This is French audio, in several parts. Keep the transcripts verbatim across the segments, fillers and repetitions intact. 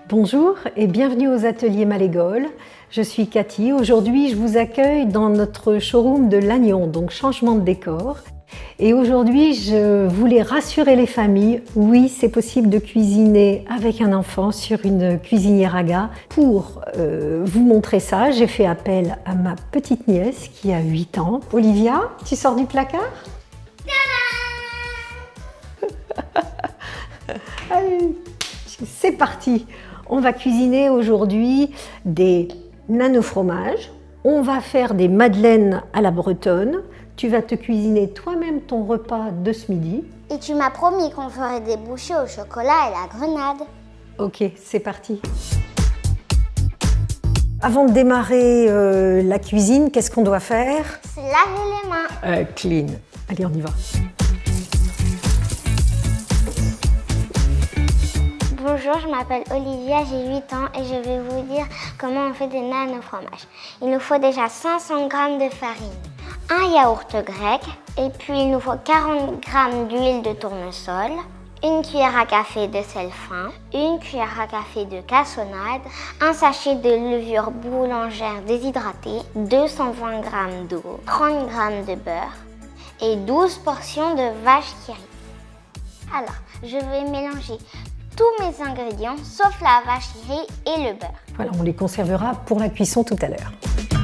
Bonjour et bienvenue aux ateliers Malégole. Je suis Cathy. Aujourd'hui, je vous accueille dans notre showroom de Lannion, donc changement de décor. Et aujourd'hui, je voulais rassurer les familles. Oui, c'est possible de cuisiner avec un enfant sur une cuisinière à gaz. Pour euh, vous montrer ça, j'ai fait appel à ma petite nièce qui a huit ans. Olivia, tu sors du placard? Allez, c'est parti. On va cuisiner aujourd'hui des nano-fromages. On va faire des madeleines à la bretonne. Tu vas te cuisiner toi-même ton repas de ce midi. Et tu m'as promis qu'on ferait des bouchées au chocolat et la grenade. Ok, c'est parti. Avant de démarrer euh, la cuisine, qu'est-ce qu'on doit faire? Se laver les mains. Euh, clean. Allez, on y va. Bonjour, je m'appelle Olivia, j'ai huit ans et je vais vous dire comment on fait des nano-fromages. Il nous faut déjà cinq cents grammes de farine, un yaourt grec et puis il nous faut quarante grammes d'huile de tournesol, une cuillère à café de sel fin, une cuillère à café de cassonade, un sachet de levure boulangère déshydratée, deux cent vingt grammes d'eau, trente grammes de beurre et douze portions de vache qui rit. Alors, je vais mélanger tous mes ingrédients, sauf la vache qui rit et le beurre. Voilà, on les conservera pour la cuisson tout à l'heure.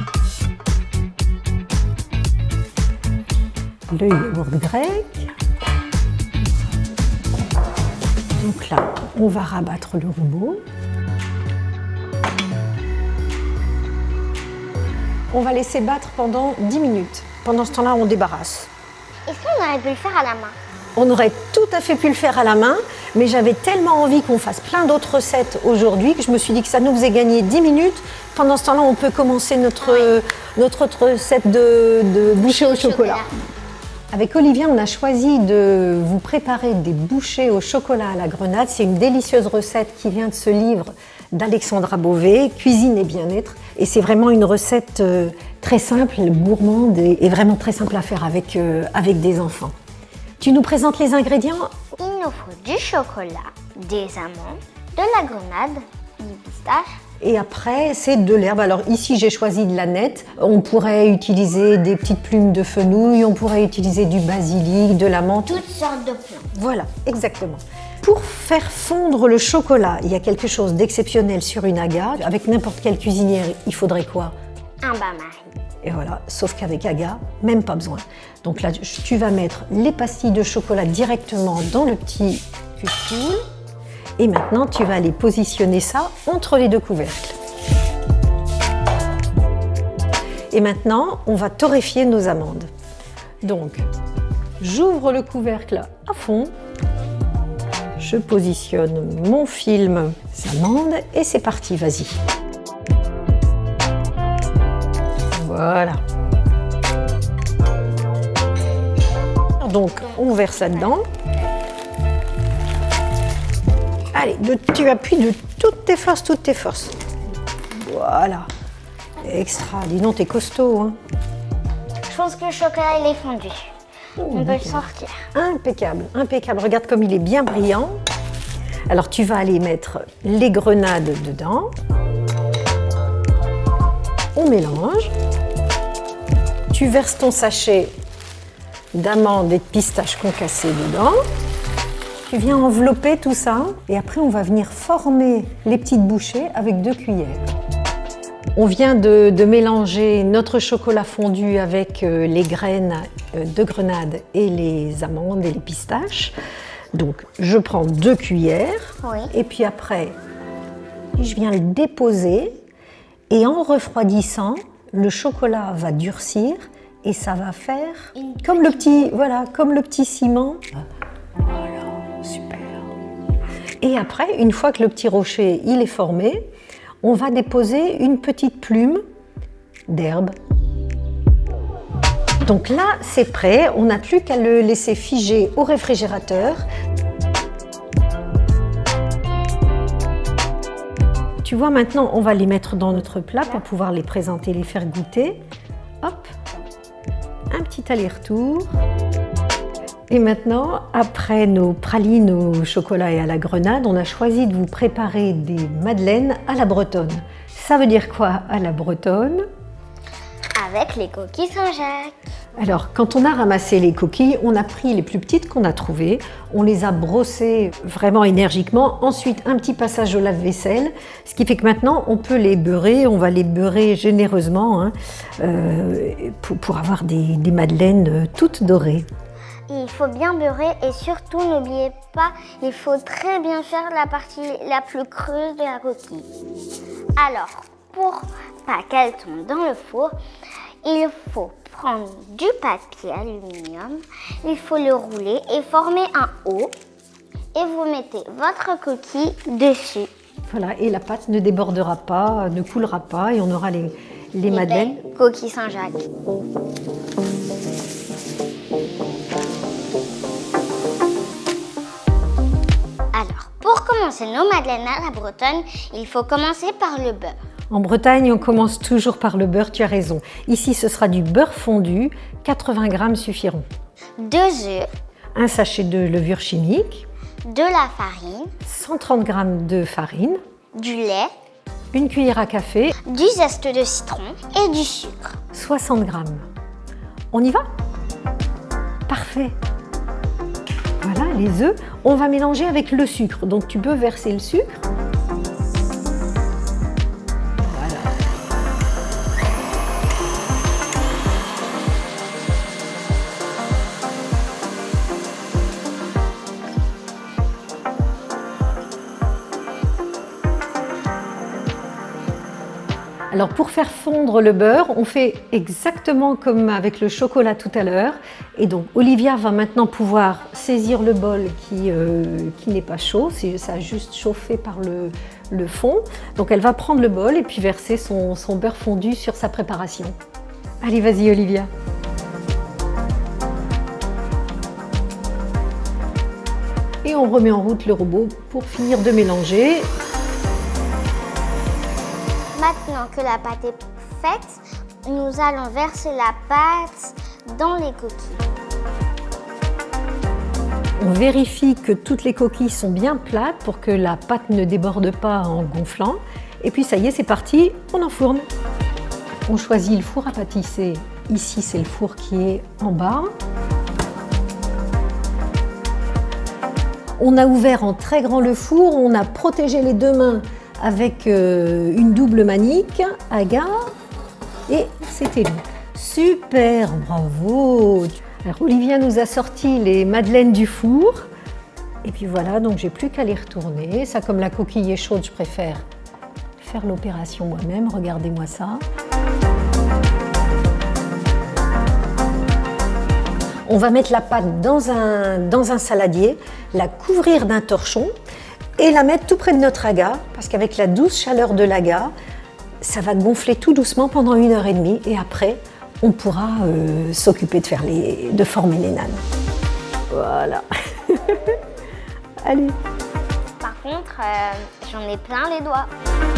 Le yaourt grec. Donc là, on va rabattre le rouleau. On va laisser battre pendant dix minutes. Pendant ce temps-là, on débarrasse. Est-ce qu'on aurait pu le faire à la main? On aurait tout à fait pu le faire à la main, mais j'avais tellement envie qu'on fasse plein d'autres recettes aujourd'hui que je me suis dit que ça nous faisait gagner dix minutes. Pendant ce temps-là, on peut commencer notre, oui. notre autre recette de, de bouchées au chocolat. chocolat. Avec Olivia, on a choisi de vous préparer des bouchées au chocolat à la grenade. C'est une délicieuse recette qui vient de ce livre d'Alexandra Beauvais, Cuisine et bien-être. Et c'est vraiment une recette très simple, gourmande et vraiment très simple à faire avec, avec des enfants. Tu nous présentes les ingrédients? Il nous faut du chocolat, des amandes, de la grenade, du pistache. Et après, c'est de l'herbe. Alors ici, j'ai choisi de la nette. On pourrait utiliser des petites plumes de fenouil, on pourrait utiliser du basilic, de la menthe. Toutes sortes de plantes. Voilà, exactement. Pour faire fondre le chocolat, il y a quelque chose d'exceptionnel sur une agar. Avec n'importe quelle cuisinière, il faudrait quoi? Un bain-marie. Et voilà, sauf qu'avec agar, même pas besoin. Donc là, tu vas mettre les pastilles de chocolat directement dans le petit cul-de-poule. Et maintenant, tu vas aller positionner ça entre les deux couvercles. Et maintenant, on va torréfier nos amandes. Donc, j'ouvre le couvercle à fond. Je positionne mon film amandes et c'est parti, vas-y. Voilà. Donc, on verse là-dedans. Allez, de, tu appuies de toutes tes forces, toutes tes forces. Voilà. Extra. Dis donc, t'es costaud, hein. Je pense que le chocolat, il est fondu. Oh, on peut le sortir. Impeccable, impeccable. Regarde comme il est bien brillant. Alors, tu vas aller mettre les grenades dedans. On mélange. Tu verses ton sachet d'amandes et de pistaches concassées dedans. Tu viens envelopper tout ça et après on va venir former les petites bouchées avec deux cuillères. On vient de, de mélanger notre chocolat fondu avec euh, les graines de grenade et les amandes et les pistaches. Donc je prends deux cuillères oui. Et puis après je viens le déposer et en refroidissant, le chocolat va durcir et ça va faire Une comme le petit, voilà, comme le petit ciment. Voilà, super. Et après, une fois que le petit rocher il est formé, on va déposer une petite plume d'herbe. Donc là, c'est prêt. On n'a plus qu'à le laisser figer au réfrigérateur. Tu vois, maintenant, on va les mettre dans notre plat pour pouvoir les présenter, les faire goûter. Hop, un petit aller-retour. Et maintenant, après nos pralines au chocolat et à la grenade, on a choisi de vous préparer des madeleines à la bretonne. Ça veut dire quoi à la bretonne? Avec les coquilles Saint-Jacques. Alors, quand on a ramassé les coquilles, on a pris les plus petites qu'on a trouvées, on les a brossées vraiment énergiquement, ensuite un petit passage au lave-vaisselle, ce qui fait que maintenant on peut les beurrer, on va les beurrer généreusement hein, euh, pour, pour avoir des, des madeleines toutes dorées. Il faut bien beurrer et surtout n'oubliez pas, il faut très bien faire la partie la plus creuse de la coquille. Alors, pour pas qu'elle tombe dans le four, il faut prendre du papier aluminium, il faut le rouler et former un haut et vous mettez votre coquille dessus. Voilà, et la pâte ne débordera pas, ne coulera pas et on aura les, les, les madeleines. Coquilles Saint-Jacques. Alors, pour commencer nos madeleines à la bretonne, il faut commencer par le beurre. En Bretagne, on commence toujours par le beurre, tu as raison. Ici, ce sera du beurre fondu, quatre-vingts grammes suffiront. Deux œufs. Un sachet de levure chimique. De la farine. cent trente grammes de farine. Du lait. Une cuillère à café. Du zeste de citron et du sucre. soixante grammes. On y va? Parfait. Voilà, les œufs. On va mélanger avec le sucre. Donc, tu peux verser le sucre. Alors pour faire fondre le beurre, on fait exactement comme avec le chocolat tout à l'heure. Et donc Olivia va maintenant pouvoir saisir le bol qui, euh, qui n'est pas chaud, ça a juste chauffé par le, le fond. Donc elle va prendre le bol et puis verser son, son beurre fondu sur sa préparation. Allez, vas-y Olivia. Et on remet en route le robot pour finir de mélanger. Maintenant que la pâte est faite, nous allons verser la pâte dans les coquilles. On vérifie que toutes les coquilles sont bien plates pour que la pâte ne déborde pas en gonflant. Et puis ça y est, c'est parti, on enfourne. On choisit le four à pâtisser. Ici, c'est le four qui est en bas. On a ouvert en très grand le four, on a protégé les deux mains avec euh, une double manique, agar, et c'était lui. Super, bravo! Alors Olivia nous a sorti les madeleines du four, et puis voilà, donc j'ai plus qu'à les retourner. Ça, comme la coquille est chaude, je préfère faire l'opération moi-même, regardez-moi ça. On va mettre la pâte dans un, dans un saladier, la couvrir d'un torchon, et la mettre tout près de notre agar, parce qu'avec la douce chaleur de l'agar, ça va gonfler tout doucement pendant une heure et demie, et après, on pourra euh, s'occuper de, faire les, de former les nanes. Voilà. Allez. Par contre, euh, j'en ai plein les doigts.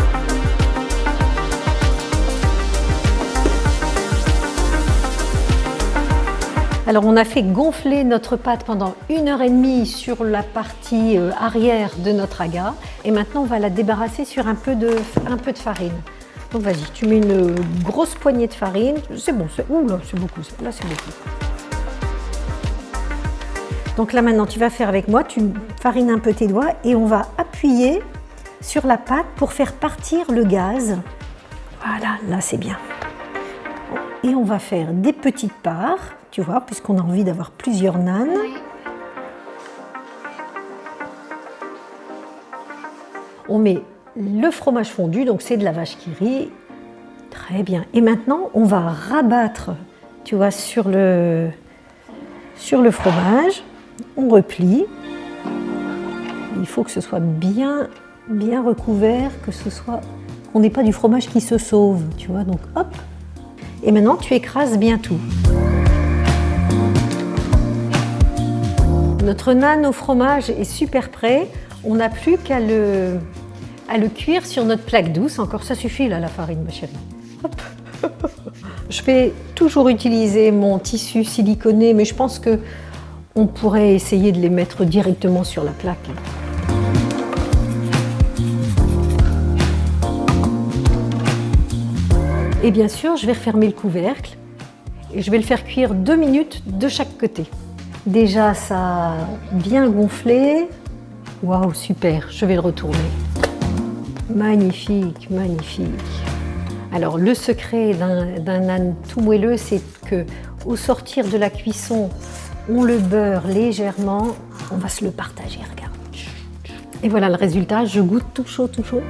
Alors on a fait gonfler notre pâte pendant une heure et demie sur la partie arrière de notre agar et maintenant on va la débarrasser sur un peu de, un peu de farine. Donc vas-y, tu mets une grosse poignée de farine, c'est bon, c'est ouh là c'est beaucoup, là c'est beaucoup. Donc là maintenant tu vas faire avec moi, tu farines un peu tes doigts et on va appuyer sur la pâte pour faire partir le gaz. Voilà, là c'est bien. Et on va faire des petites parts. Tu vois, puisqu'on a envie d'avoir plusieurs nanes. Oui. On met le fromage fondu, donc c'est de la vache qui rit. Très bien. Et maintenant, on va rabattre, tu vois, sur le, sur le fromage. On replie. Il faut que ce soit bien, bien recouvert, que ce soit, qu'on n'ait pas du fromage qui se sauve, tu vois. Donc, hop. Et maintenant, tu écrases bien tout. Notre nane au fromage est super prêt. On n'a plus qu'à le, à le cuire sur notre plaque douce. Encore ça suffit là, la farine, ma chérie. Hop. Je vais toujours utiliser mon tissu siliconé, mais je pense que On pourrait essayer de les mettre directement sur la plaque. Et bien sûr, je vais refermer le couvercle et je vais le faire cuire deux minutes de chaque côté. Déjà, ça a bien gonflé. Waouh, super, je vais le retourner. Magnifique, magnifique. Alors, le secret d'un âne tout moelleux, c'est que au sortir de la cuisson, on le beurre légèrement, on va se le partager, regarde. Et voilà le résultat, je goûte tout chaud, tout chaud.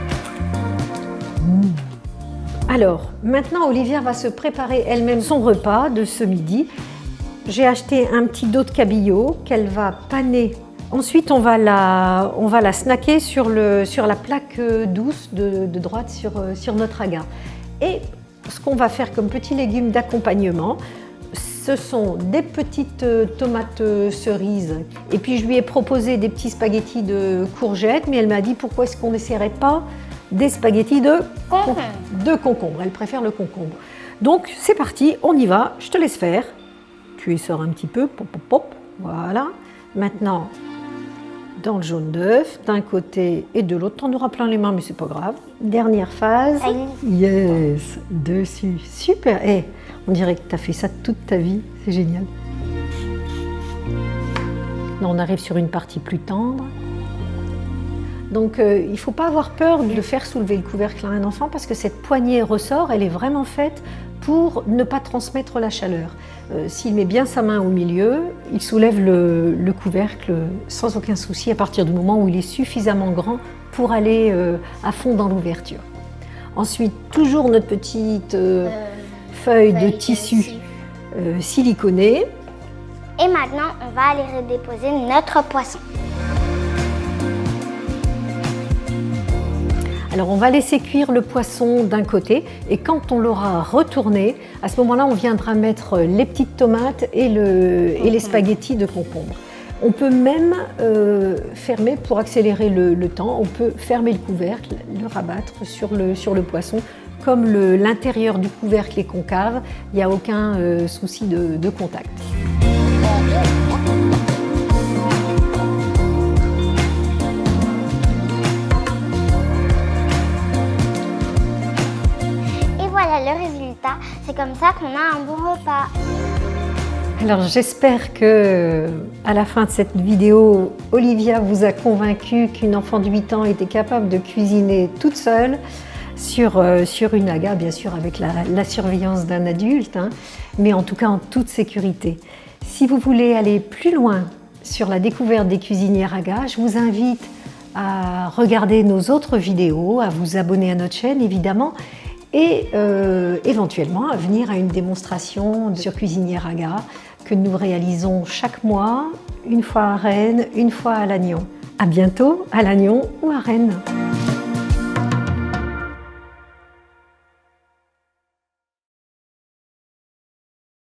Mmh. Alors, maintenant, Olivia va se préparer elle-même son repas de ce midi. J'ai acheté un petit dos de cabillaud qu'elle va paner. Ensuite, on va la, on va la snacker sur, le, sur la plaque douce de, de droite sur, sur notre agar. Et ce qu'on va faire comme petits légumes d'accompagnement, ce sont des petites tomates cerises. Et puis, je lui ai proposé des petits spaghettis de courgettes, mais elle m'a dit pourquoi est-ce qu'on n'essaierait pas des spaghettis de concombre. de concombre. Elle préfère le concombre. Donc, c'est parti, on y va. Je te laisse faire. Tu essores un petit peu, pop, pop, pop. Voilà. Maintenant, dans le jaune d'œuf, d'un côté et de l'autre. T'en auras plein les mains, mais c'est pas grave. Dernière phase. Yes, dessus. Super. Hey, on dirait que tu as fait ça toute ta vie. C'est génial. Là, on arrive sur une partie plus tendre. Donc, euh, il ne faut pas avoir peur de faire soulever le couvercle à un enfant parce que cette poignée ressort, elle est vraiment faite pour ne pas transmettre la chaleur. Euh, S'il met bien sa main au milieu, il soulève le, le couvercle sans aucun souci à partir du moment où il est suffisamment grand pour aller euh, à fond dans l'ouverture. Ensuite, toujours notre petite euh, euh, feuille, feuille de tissu, tissu. Euh, siliconée. Et maintenant, on va aller redéposer notre poisson. Alors on va laisser cuire le poisson d'un côté et quand on l'aura retourné, à ce moment-là on viendra mettre les petites tomates et, le, et les spaghettis de concombre. On peut même euh, fermer pour accélérer le, le temps, on peut fermer le couvercle, le rabattre sur le, sur le poisson. Comme l'intérieur du couvercle est concave, il n'y a aucun euh, souci de, de contact. Le résultat, c'est comme ça qu'on a un bon repas. Alors j'espère que à la fin de cette vidéo, Olivia vous a convaincu qu'une enfant de huit ans était capable de cuisiner toute seule sur, euh, sur une aga, bien sûr avec la, la surveillance d'un adulte, hein, mais en tout cas en toute sécurité. Si vous voulez aller plus loin sur la découverte des cuisinières aga, je vous invite à regarder nos autres vidéos, à vous abonner à notre chaîne évidemment, et euh, éventuellement à venir à une démonstration sur cuisinière aga que nous réalisons chaque mois, une fois à Rennes, une fois à Lannion. À bientôt à Lannion ou à Rennes.